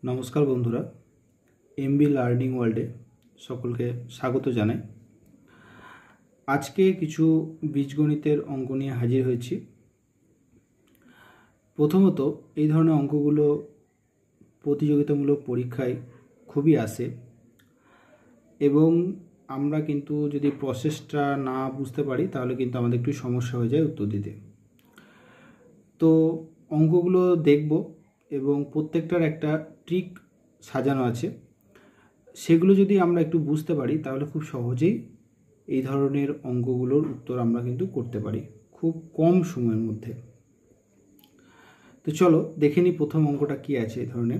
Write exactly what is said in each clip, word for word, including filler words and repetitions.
नमस्कार बंधुरा MB learning वर्ल्डे सकलके स्वागत जानाई। आज के किछु बीजगणितेर अंक निये हाजिर हयेछि। प्रथमत এই ধরনের অঙ্কগুলো প্রতিযোগিতামূলক পরীক্ষায় খুবই আসে এবং আমরা কিন্তু যদি প্রসেসটা না বুঝতে পারি তাহলে কিন্তু আমাদের একটু সমস্যা হয়ে যায় উত্তর দিতে। তো অঙ্কগুলো দেখব এবং প্রত্যেকটার একটা ট্রিক সাজানো আছে, সেগুলো যদি আমরা একটু বুঝতে পারি তাহলে খুব সহজেই এই ধরনের অঙ্কগুলোর উত্তর আমরা কিন্তু করতে পারি খুব কম সময়ের মধ্যে। তো চলো দেখে নিই প্রথম অঙ্কটা কি আছে। এই ধরনের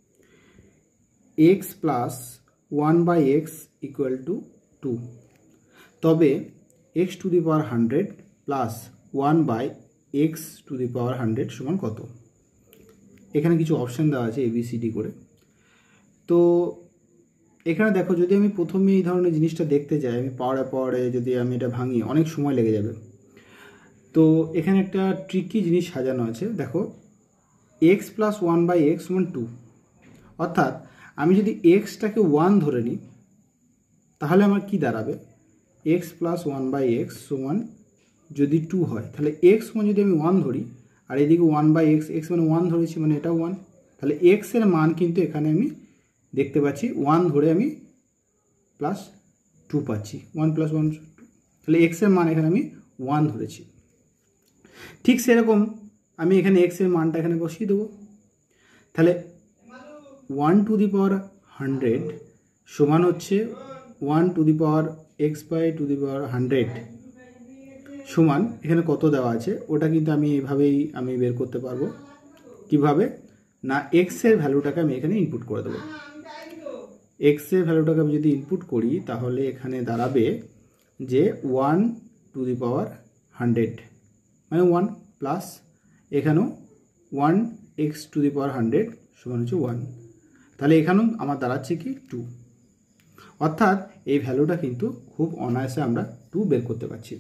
X plus one by X equal to two, তবে X to the power hundred plus one by x to the power hundred সমান কত। এখানে কিছু অপশান দেওয়া আছে এবিসিডি করে। তো এখানে দেখো, যদি আমি প্রথমে এই ধরনের জিনিসটা দেখতে যাই, আমি পাওয়ারে পাওয়ারে যদি আমি এটা ভাঙি অনেক সময় লেগে যাবে। তো এখানে একটা ট্রিকি জিনিস সাজানো আছে। দেখো, X plus one by X সমান টু, অর্থাৎ আমি যদি এক্সটাকে ওয়ান ধরে নিই তাহলে আমার কি দাঁড়াবে, X plus one by X সমান যদি টু হয় তাহলে এক্স সমান যদি আমি ওয়ান ধরি আর এদিকে ওয়ান বাই এক্স, এক্স মানে ওয়ান ধরেছি মানে এটা ওয়ান, তাহলে এক্সের মান কিন্তু এখানে আমি দেখতে পাচ্ছি ওয়ান ধরে আমি প্লাস টু পাচ্ছি, ওয়ান প্লাস ওয়ান টু, তাহলে এক্সের মান এখানে আমি ওয়ান ধরেছি। ঠিক সেরকম আমি এখানে এক্সের মানটা এখানে বসিয়ে দেবো। তাহলে one to the power hundred সমান হচ্ছে one to the power x by to the power hundred সমান এখানে কত দেওয়া আছে ওটা কিন্তু আমি এভাবেই আমি বের করতে পারবো। কিভাবে না, এক্সের ভ্যালুটাকে আমি এখানে ইনপুট করে দেবো। এক্সের ভ্যালুটাকে আমি যদি ইনপুট করি তাহলে এখানে দাঁড়াবে যে one to the power hundred মানে ওয়ান প্লাস এখানেও one x to the power hundred সমান হচ্ছে ওয়ান, তাহলে এখানেও আমার দাঁড়াচ্ছে কি টু, অর্থাৎ এই ভ্যালুটা কিন্তু খুব অনায়াসে আমরা টু বের করতে পারছি।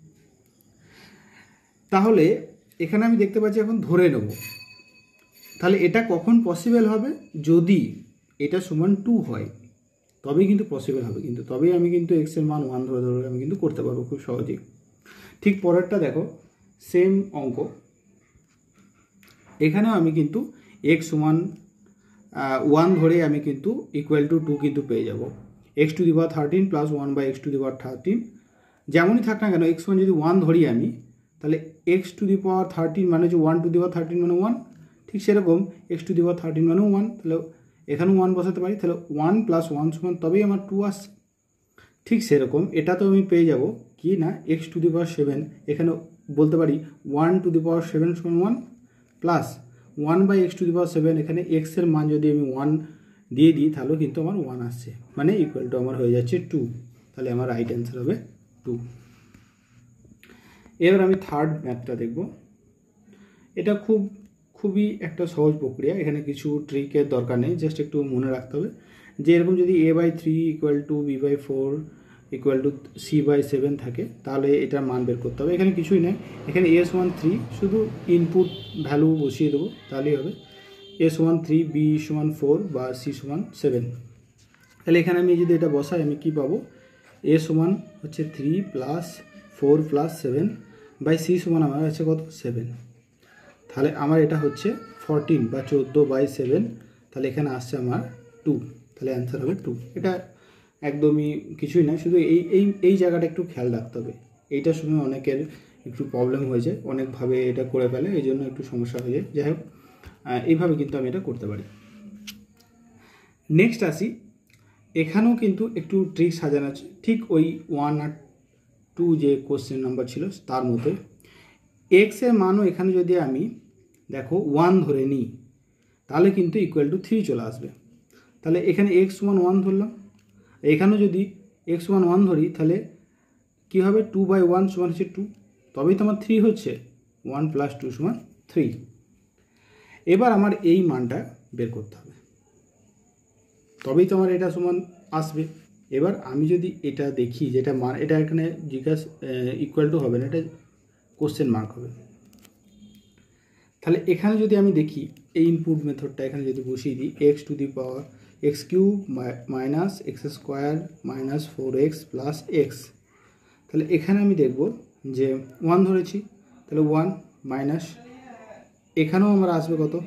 তাহলে এখানে আমি দেখতে পাচ্ছি এখন ধরে নেব, তাহলে এটা কখন পসিবল হবে, যদি এটা সমান টু হয় তবেই কিন্তু পসিবল হবে, কিন্তু তবেই আমি কিন্তু এক্সের মান ওয়ান ধরে ধরে আমি কিন্তু করতে পারবো খুব সহজেই। ঠিক পরেরটা দেখো, সেম অঙ্ক, এখানেও আমি কিন্তু এক্স সমান ওয়ান ধরে আমি কিন্তু ইকুয়াল টু টু কিন্তু পেয়ে যাব। X to the power thirteen plus one by x to the power thirteen, যেমনই থাক না কেন এক্স ওয়ান যদি ওয়ান ধরি আমি তাহলে x to the power thirteen মানে হচ্ছে one to the power thirteen মানে ওয়ান, ঠিক সেরকম x to the power thirteen মানে ওয়ান, তাহলে এখানেও ওয়ান বসাতে পারি, তাহলে ওয়ান প্লাস ওয়ান সমান তবেই আমার টু আসছে। ঠিক সেরকম এটা তো আমি পেয়ে যাব কি না, x to the power seven, এখানে বলতে পারি one to the power seven সমান one plus one by x to the power seven, এখানে এক্সের মান যদি আমি ওয়ান দিয়ে দিই তাহলেও কিন্তু আমার ওয়ান আসছে, মানে ইকুয়াল টু আমার হয়ে যাচ্ছে টু, তাহলে আমার রাইট অ্যান্সার হবে টু। এবার আমি থার্ড ম্যাথটা দেখব। এটা খুব খুবই একটা সহজ প্রক্রিয়া, এখানে কিছু ট্রিকের দরকার নেই, জাস্ট একটু মনে রাখতে হবে যে এরকম যদি a by three equal to b by four equal to c by seven থাকে তাহলে এটার মান বের করতে হবে। এখানে কিছুই নেই, এখানে এস ওয়ান থ্রি শুধু ইনপুট ভ্যালু বসিয়ে দেবো তাহলেই হবে, এস ওয়ান থ্রি বি সমান ফোর বা সি সমান সেভেন। তাহলে এখানে আমি যদি এটা বসাই আমি কি পাবো, এ সমান হচ্ছে three plus four plus seven by c সমান আমার আছে কত সেভেন, তাহলে আমার এটা হচ্ছে ফোরটিন বা চোদ্দো বাই সেভেন, তাহলে এখানে আসছে আমার টু, তাহলে অ্যান্সার হবে টু। এটা একদমই কিছুই না, শুধু এই এই এই জায়গাটা একটু খেয়াল রাখতে হবে, এইটার সময় অনেকের একটু প্রবলেম হয়ে যায়, অনেকভাবে এটা করে ফেলে এই জন্য একটু সমস্যা হয়ে যায়। যাই হোক, এইভাবে কিন্তু আমি এটা করতে পারি। নেক্সট আসি, এখানেও কিন্তু একটু ট্রিক সাজানো আছে, ঠিক ওই ওয়ান আর টু যে কোশ্চেন নাম্বার ছিল তার মতো। এক্সের মানও এখানে যদি আমি দেখো ওয়ান ধরে নিই তাহলে কিন্তু ইকুয়াল টু থ্রি চলে আসবে, তাহলে এখানে এক্স ওয়ান ওয়ান ধরলাম, এখানেও যদি এক্স ওয়ান ওয়ান ধরি তাহলে কী হবে, টু বাই ওয়ান সমান হচ্ছে টু, তবেই তো আমার থ্রি হচ্ছে, ওয়ান প্লাস টু সমান থ্রি। এবার আমার এই মানটা বের করতে হবে, তবেই তো আমার এটা সমান আসবে। এবার আমি যদি এটা দেখি যেটা মান, এটা এখানে জিজ্ঞাসা ইকুয়াল টু হবে না, এটা কোশ্চেন মার্ক হবে। তাহলে এখানে যদি আমি দেখি এই ইনপুট মেথডটা এখানে যদি বসিয়ে দিই x to the power x cube minus x square minus four x plus x, তাহলে এখানে আমি দেখব যে ওয়ান ধরেছি, তাহলে ওয়ান মাইনাস এখানেও আমার আসবে কত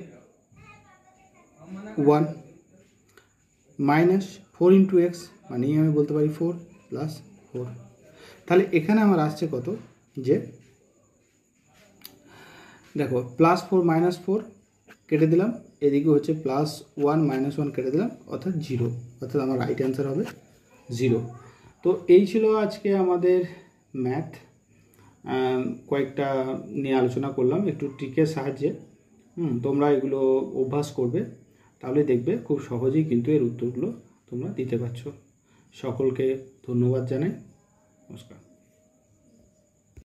one minus four into x মানেই আমি বলতে পারি ফোর প্লাস ফোর, তাহলে এখানে আমার আসছে কত যে দেখো প্লাস ফোর মাইনাস ফোর কেটে দিলাম, এদিকে হচ্ছে প্লাস ওয়ান মাইনাস ওয়ান কেটে দিলাম অর্থাৎ জিরো, অর্থাৎ আমার রাইট অ্যান্সার হবে জিরো। তো এই ছিল আজকে আমাদের ম্যাথ, কয়েকটা নিয়ে আলোচনা করলাম একটু ট্রিকের সাহায্যে। হুম তোমরা এগুলো অভ্যাস করবে, তাহলে দেখবে খুব সহজেই কিন্তু এর উত্তরগুলো তোমরা দিতে পারছো। সকলকে ধন্যবাদ জানাই, নমস্কার।